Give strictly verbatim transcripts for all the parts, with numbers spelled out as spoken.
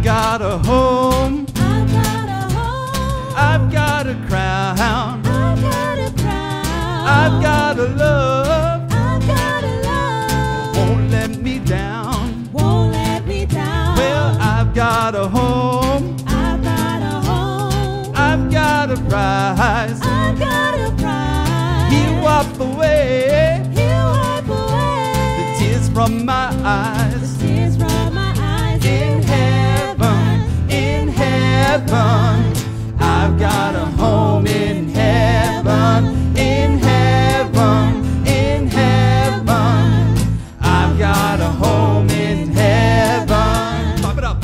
I've got a home. I've got a home. I've got a crown. I've got a crown. I've got a love. I've got a love. Won't let me down. Won't let me down. Well, I've got a home. I've got a home. I've got a prize. I've got a prize. He'll wipe away He'll wipe away the tears from my eyes. the tears from my eyes. In heaven, in heaven, I've got a home in heaven. In heaven, in heaven, I've got a home in heaven. Pop it up.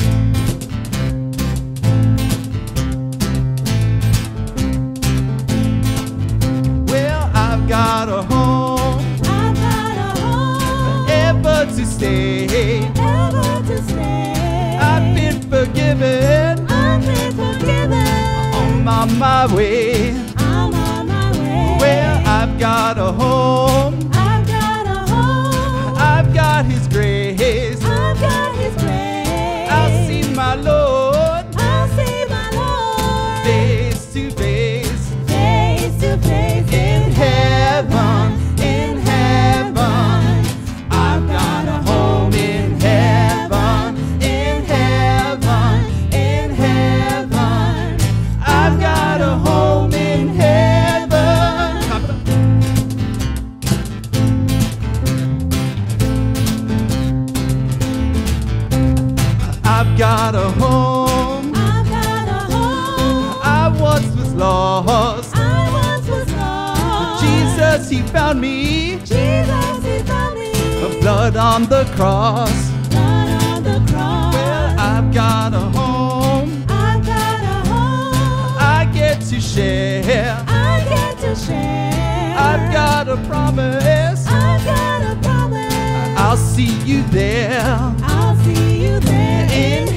Well, I've got a home, I've got a home. ever to stay. Ever to stay. I've been forgiven. I've been forgiven. I'm on my way. I'm on my way. Well, I've got a home. I've got a home. I've got His grace. I've got His grace. I'll see my Lord I'll see my Lord. face to face. Face to face In heaven, in heaven, I've got a home in heaven. In heaven, in heaven, I've got a home in heaven. Pop it up. I've got a home. I've got a home. I once was lost. I once was lost. Jesus, He found me. Jesus, He found me. The blood on the cross. Blood on the cross. Well, I've got a home. I've got a home. I get to share. I get to share. I've got a promise. I've got a promise. I'll see you there. I'll see you there In